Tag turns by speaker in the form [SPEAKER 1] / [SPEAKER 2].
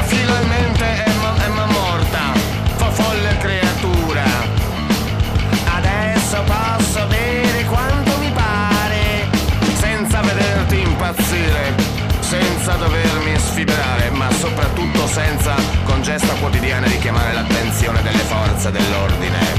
[SPEAKER 1] finalmente è morta, folle creatura. Adesso posso bere quanto mi pare, senza vederti impazzire, senza dovermi sfibrare, ma soprattutto senza, con gesta quotidiana, richiamare l'attenzione delle forze dell'ordine.